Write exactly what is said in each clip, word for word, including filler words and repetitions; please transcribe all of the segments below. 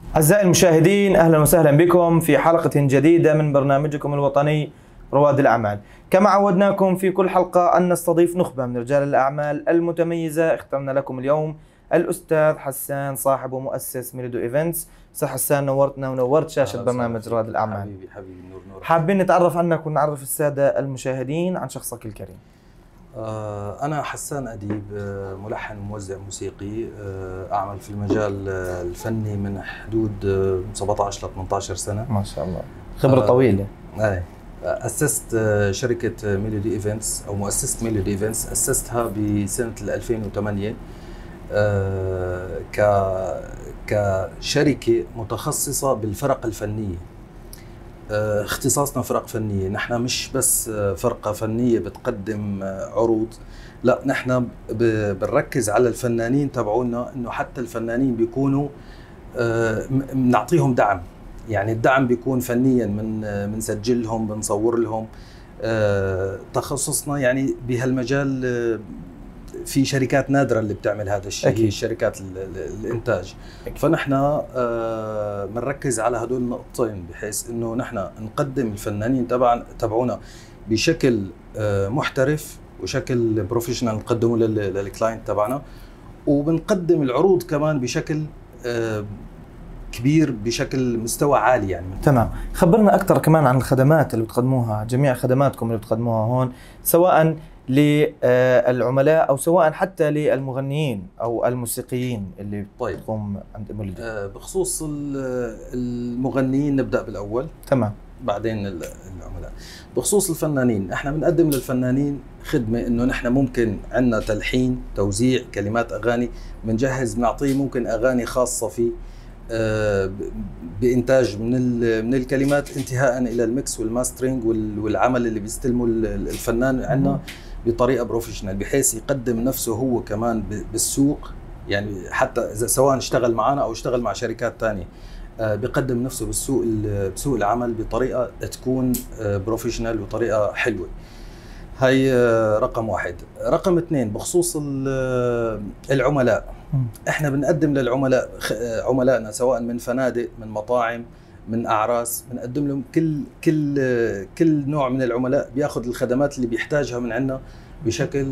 أعزائي المشاهدين، أهلا وسهلا بكم في حلقة جديدة من برنامجكم الوطني رواد الأعمال. كما عودناكم في كل حلقة أن نستضيف نخبة من رجال الأعمال المتميزة. اخترنا لكم اليوم الأستاذ حسان صاحب ومؤسس ميلودو إيفنتس. أستاذ حسان، نورتنا ونورت شاشة برنامج رواد الأعمال. حبيبي حبيبي نور نور. حابين نتعرف عنك ونعرف السادة المشاهدين عن شخصك الكريم. آه أنا حسان أديب، ملحن وموزع موسيقي، أعمل في المجال الفني من حدود سبعة عشر ل ثمانية عشر سنة. ما شاء الله، خبرة آه طويلة. آه أسست شركة ميلودي إيفنتس أو مؤسسة ميلودي إيفنتس، أسستها بسنة ألفين وثمانية آه ك كشركة متخصصة بالفرق الفنية. اختصاصنا فرق فنية، نحن مش بس فرقة فنية بتقدم عروض، لا نحن بنركز على الفنانين تبعونا، انه حتى الفنانين بيكونوا بنعطيهم دعم. يعني الدعم بيكون فنيا، من بنسجلهم، بنصور لهم. تخصصنا يعني بهالمجال في شركات نادرة اللي بتعمل هذا الشيء، هي شركات الإنتاج. أكيد. فنحن بنركز على هدول النقطتين، بحيث إنه نحن نقدم الفنانين تبع تبعونا بشكل محترف وشكل بروفيشنال، نقدمه للكلاينت تبعنا، وبنقدم العروض كمان بشكل كبير، بشكل مستوى عالي يعني. تمام، خبرنا أكثر كمان عن الخدمات اللي بتقدموها، جميع خدماتكم اللي بتقدموها هون، سواء للعملاء أو سواء حتى للمغنيين أو الموسيقيين اللي طيب. بتقوم عند ميلودي. آه بخصوص المغنيين نبدأ بالأول، تمام، بعدين العملاء. بخصوص الفنانين، احنا بنقدم للفنانين خدمة انه نحن ممكن عندنا تلحين، توزيع كلمات اغاني، بنجهز بنعطيه ممكن اغاني خاصة فيه آه بإنتاج من من الكلمات انتهاء الى الميكس والماسترينج والعمل اللي بيستلمه الفنان عندنا بطريقة بروفيشنال، بحيث يقدم نفسه هو كمان بالسوق. يعني حتى اذا سواء اشتغل معنا او اشتغل مع شركات ثانيه، بيقدم نفسه بالسوق بسوق العمل بطريقه تكون بروفيشنال وطريقه حلوه. هي رقم واحد. رقم اثنين، بخصوص العملاء، احنا بنقدم للعملاء عملائنا سواء من فنادق، من مطاعم، من اعراس، بنقدم لهم كل كل كل نوع من العملاء بياخذ الخدمات اللي بيحتاجها من عندنا بشكل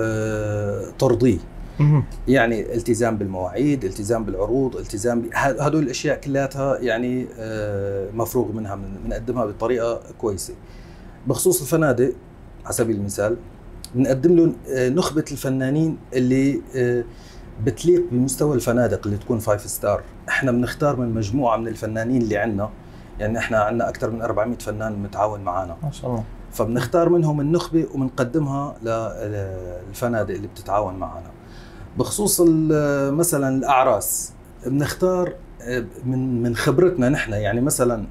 ترضيه. يعني التزام بالمواعيد، التزام بالعروض، التزام ب... هدول الاشياء كلها يعني مفروغ منها، بنقدمها بطريقه كويسه. بخصوص الفنادق على سبيل المثال، بنقدم له نخبه الفنانين اللي بتليق بمستوى الفنادق اللي تكون فايف ستار. احنا بنختار من مجموعه من الفنانين اللي عندنا، يعني احنا عندنا اكثر من أربعمئة فنان متعاون معنا ما شاء الله، فبنختار منهم النخبه وبنقدمها للفنادق اللي بتتعاون معنا. بخصوص مثلا الاعراس، بنختار من من خبرتنا نحن. يعني مثلا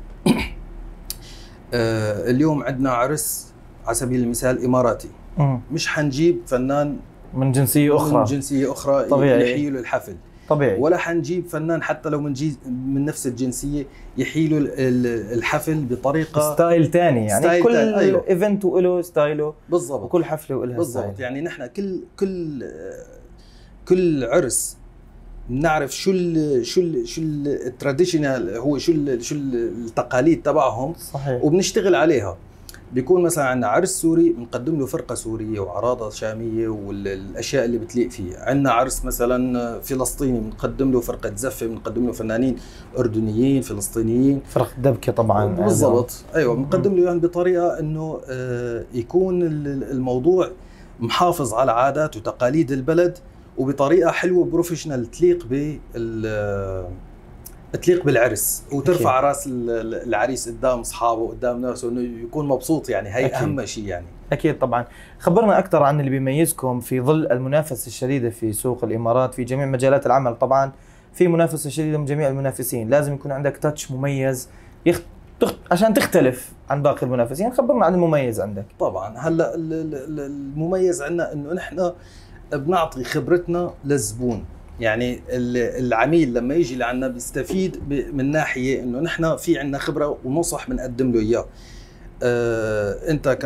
اليوم عندنا عرس على سبيل المثال اماراتي، مش حنجيب فنان من جنسيه اخرى من جنسيه اخرى يحيي له الحفل طبيعي، ولا حنجيب فنان حتى لو من جي من نفس الجنسيه يحيي له الحفل بطريقه ستايل ثاني. يعني ستايل كل أيوه. ايفنت وله ستايله بالضبط، وكل حفله وله بالضبط. يعني نحن كل كل كل عرس بنعرف شو ال شو ال شو التراديشنال، هو شو ال شو التقاليد تبعهم. صحيح. وبنشتغل عليها. بيكون مثلا عندنا عرس سوري بنقدم له فرقه سوريه وعراضه شاميه والاشياء اللي بتليق فيه. عندنا عرس مثلا فلسطيني بنقدم له فرقه زفه، بنقدم له فنانين اردنيين فلسطينيين، فرق دبكه طبعا. بالضبط، ايوه بنقدم له يعني بطريقه انه يكون الموضوع محافظ على عادات وتقاليد البلد وبطريقه حلوه بروفيشنال تليق بال تليق بالعرس وترفع أكيد. راس العريس قدام اصحابه قدام ناسه، انه يكون مبسوط. يعني هي أكيد. اهم شيء. يعني اكيد طبعا. خبرنا اكثر عن اللي بيميزكم في ظل المنافسه الشديده في سوق الامارات في جميع مجالات العمل. طبعا في منافسه شديده من جميع المنافسين، لازم يكون عندك تاتش مميز يخ... تخ... عشان تختلف عن باقي المنافسين. خبرنا عن المميز عندك. طبعا هلا المميز عندنا انه نحن بنعطي خبرتنا للزبون. يعني العميل لما يجي لعنا بيستفيد من ناحيه انه نحن في عندنا خبره ونصح بنقدم له اياه. آه انت ك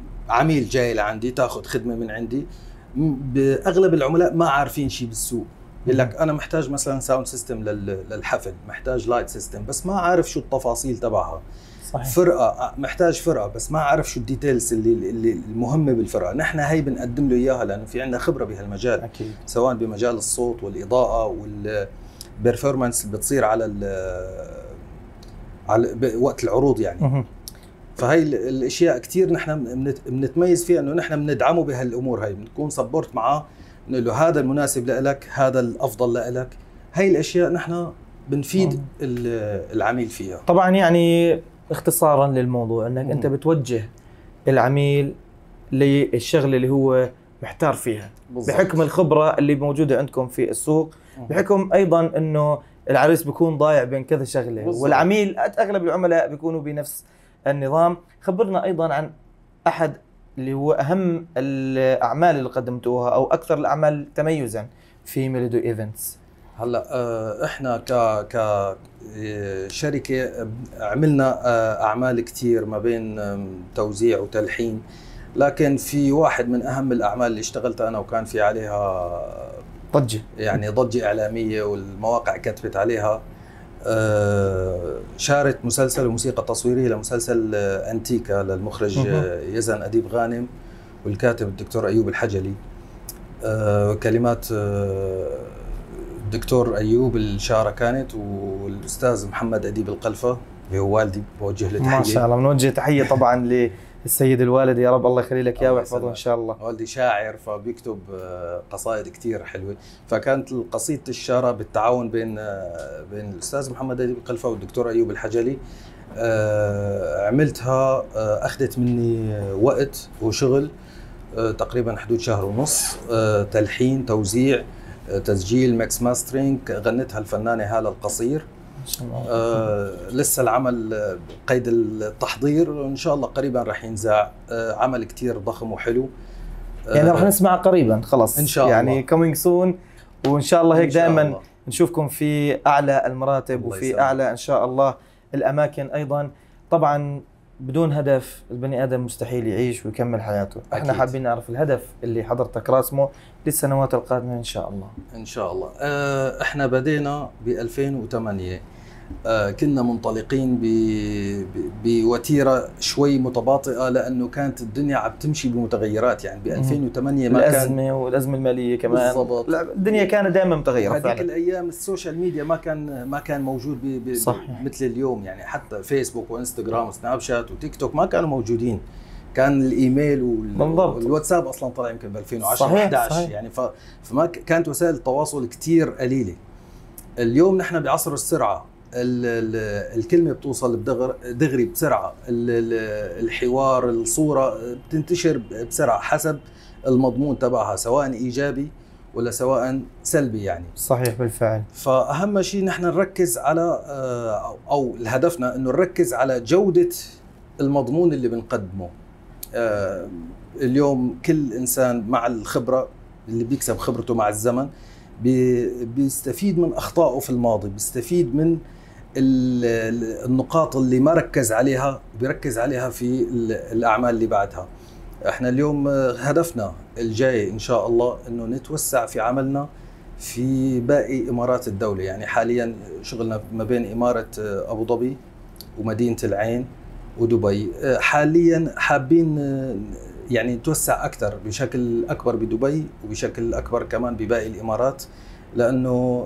كعميل جاي لعندي تاخذ خدمه من عندي، باغلب العملاء ما عارفين شيء بالسوق، يقول لك انا محتاج مثلا ساوند سيستم للحفل، محتاج لايت سيستم، بس ما عارف شو التفاصيل تبعها. صحيح. فرقه محتاج فرقه بس ما عارف شو الديتيلز اللي, اللي المهمه بالفرقه، نحن هي بنقدم له اياها لانه في عندنا خبره بهالمجال. أكيد. سواء بمجال الصوت والاضاءه والبرفورمانس اللي بتصير على على وقت العروض يعني. مه. فهي الاشياء كثير نحن بنتميز فيها، انه نحن بندعمه بهالامور هي، بنكون سبورت معاه، نقول له هذا المناسب لك، هذا الافضل لك. هي الاشياء نحن بنفيد مم. العميل فيها. طبعا يعني اختصارا للموضوع انك مم. انت بتوجه العميل للشغله اللي هو محتار فيها بالضبط. بحكم الخبره اللي موجوده عندكم في السوق، مم. بحكم ايضا انه العريس بيكون ضايع بين كذا شغله بالضبط. والعميل اغلب العملاء بيكونوا بنفس النظام. خبرنا ايضا عن احد اللي هو اهم الاعمال اللي قدمتوها او اكثر الاعمال تميزا في ميلودو ايفنتس. هلا احنا ك ك شركه عملنا اعمال كثير ما بين توزيع وتلحين، لكن في واحد من اهم الاعمال اللي اشتغلتها انا وكان في عليها ضجه، يعني ضجه اعلاميه والمواقع كتبت عليها. شارت مسلسل وموسيقى تصويريه لمسلسل انتيكا للمخرج يزن أديب غانم والكاتب الدكتور ايوب الحجلي. كلمات الدكتور ايوب الشارة كانت، والاستاذ محمد أديب القلفة اللي هو والدي، بوجه له تحيه. ما شاء الله، بنوجه تحيه طبعا للسيد الوالد، يا رب الله يخلي لك اياه ويحفظه ان شاء الله. والدي شاعر فبيكتب قصائد كثير حلوه، فكانت قصيده الشارة بالتعاون بين بين الاستاذ محمد أديب القلفة والدكتور ايوب الحجلي. عملتها، اخذت مني وقت وشغل تقريبا حدود شهر ونص، تلحين، توزيع، تسجيل، ميكس ماسترينج. غنتها الفنانه هالة القصير. آه لسه العمل قيد التحضير، وان شاء الله قريبا راح ينزع. آه عمل كتير ضخم وحلو. آه يعني راح نسمع قريبا خلاص ان شاء يعني الله، يعني كومينج سون، وان شاء الله هيك دائما نشوفكم في اعلى المراتب وفي يسلم. اعلى ان شاء الله الاماكن ايضا. طبعا بدون هدف البني ادم مستحيل يعيش ويكمل حياته. أكيد. احنا حابين نعرف الهدف اللي حضرتك راسمه للسنوات القادمه ان شاء الله. ان شاء الله. اه احنا بدينا ب ألفين وثمانية، آه كنا منطلقين بوتيره شوي متباطئه، لانه كانت الدنيا عم تمشي بمتغيرات. يعني ب ألفين وثمانية ما كان الازمه والازمه الماليه كمان بالضبط. الدنيا كانت دائما متغيره. هذيك الايام السوشيال ميديا ما كان ما كان موجود ب مثل اليوم. يعني حتى فيسبوك وانستغرام وسناب شات وتيك توك ما كانوا موجودين. كان الايميل والواتساب اصلا طلع يمكن ب ألفين وعشرة واحد عشر. يعني فما كانت وسائل التواصل كثير قليله. اليوم نحن بعصر السرعه، الكلمه بتوصل دغري بسرعه، الحوار، الصوره بتنتشر بسرعه حسب المضمون تبعها، سواء ايجابي ولا سواء سلبي. يعني صحيح بالفعل. فاهم شيء نحن نركز على، او هدفنا انه نركز على جوده المضمون اللي بنقدمه. اليوم كل انسان مع الخبره اللي بيكسب خبرته مع الزمن بيستفيد من اخطائه في الماضي، بيستفيد من النقاط اللي ما ركز عليها بيركز عليها في الاعمال اللي بعدها. احنا اليوم هدفنا الجاي ان شاء الله انه نتوسع في عملنا في باقي امارات الدوله. يعني حاليا شغلنا ما بين اماره ابو ظبي ومدينه العين ودبي. حاليا حابين يعني نتوسع اكثر بشكل اكبر بدبي وبشكل اكبر كمان بباقي الامارات، لانه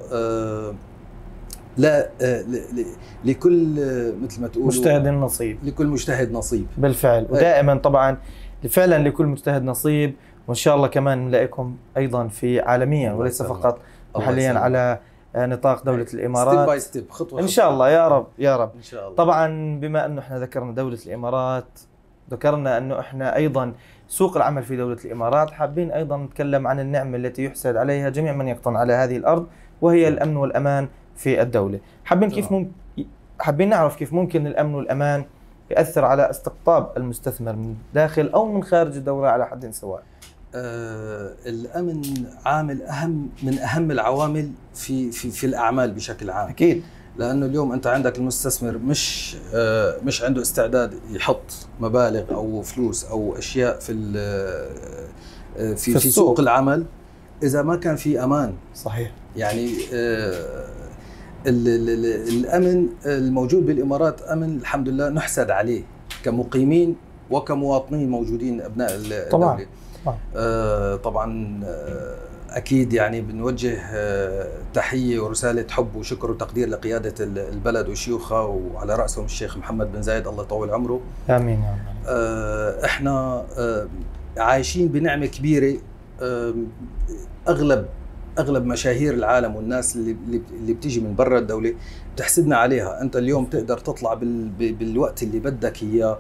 لا لكل مثل ما تقول مجتهد نصيب، لكل مجتهد نصيب بالفعل. ودائما طبعا فعلا لكل مجتهد نصيب، وان شاء الله كمان نلاقيكم ايضا في عالميا وليس فقط محليا على نطاق دولة الإمارات. ستيب باي ستيب، خطوة إن شاء الله يا رب يا رب. إن شاء الله. طبعا بما أنه إحنا ذكرنا دولة الإمارات، ذكرنا أنه إحنا أيضا سوق العمل في دولة الإمارات، حابين أيضا نتكلم عن النعمة التي يحسد عليها جميع من يقطن على هذه الأرض، وهي الأمن والأمان في الدولة. حابين كيف ممكن حابين نعرف كيف ممكن الأمن والأمان يأثر على استقطاب المستثمر من داخل أو من خارج الدولة على حد سواء. آه الأمن عامل أهم من أهم العوامل في في في الأعمال بشكل عام. أكيد. لأنه اليوم أنت عندك المستثمر مش آه مش عنده استعداد يحط مبالغ أو فلوس أو أشياء في في, في, في سوق العمل اذا ما كان في امان. صحيح. يعني آه ال ال الامن الموجود بالامارات امن الحمد لله نحسد عليه كمقيمين وكمواطنين موجودين ابناء الدوله. طبعا طبعا, آه طبعا آه اكيد يعني بنوجه آه تحيه ورساله حب وشكر وتقدير لقياده البلد وشيوخها وعلى راسهم الشيخ محمد بن زايد الله يطول عمره. امين يا رب. آه احنا آه عايشين بنعمه كبيره. آه اغلب اغلب مشاهير العالم والناس اللي اللي بتيجي من برا الدوله بتحسدنا عليها. انت اليوم تقدر تطلع بال بالوقت اللي بدك اياه.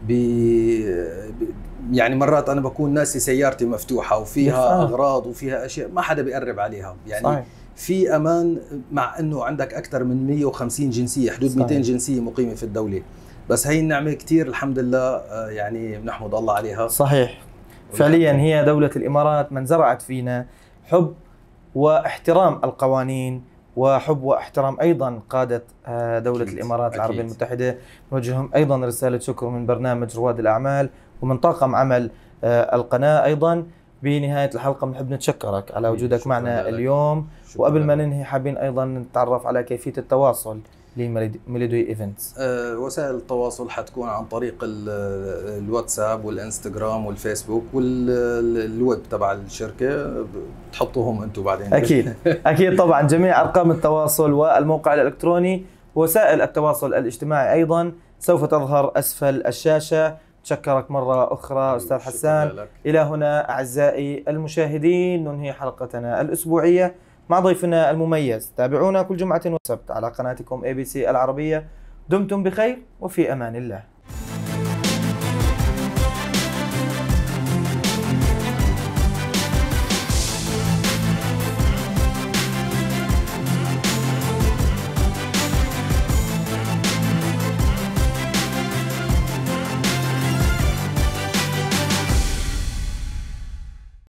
يعني مرات انا بكون ناسي سيارتي مفتوحه وفيها اغراض وفيها اشياء ما حدا بيقرب عليها. يعني صحيح. في امان مع انه عندك اكثر من مئة وخمسين جنسيه حدود صحيح. مئتين جنسيه مقيمه في الدوله. بس هي النعمه كثير الحمد لله يعني بنحمد الله عليها. صحيح فعليا هي دوله الامارات من زرعت فينا حب واحترام القوانين وحب واحترام ايضا قاده دوله أكيد. الامارات أكيد. العربيه المتحده. نوجههم ايضا رساله شكر من برنامج رواد الاعمال ومن طاقم عمل القناه. ايضا بنهايه الحلقه بنحب نتشكرك على وجودك معنا لك. اليوم. وقبل ما ننهي حابين ايضا نتعرف على كيفيه التواصل لميلودي ايفنتس. أه وسائل التواصل حتكون عن طريق الواتساب والانستغرام والفيسبوك والويب تبع الشركه تحطوهم انتم بعدين. اكيد اكيد طبعا جميع ارقام التواصل والموقع الالكتروني ووسائل التواصل الاجتماعي ايضا سوف تظهر اسفل الشاشه. تشكرك مره اخرى استاذ حسان. الى هنا اعزائي المشاهدين ننهي حلقتنا الاسبوعيه مع ضيفنا المميز. تابعونا كل جمعة وسبت على قناتكم إيه بي سي العربية. دمتم بخير وفي أمان الله.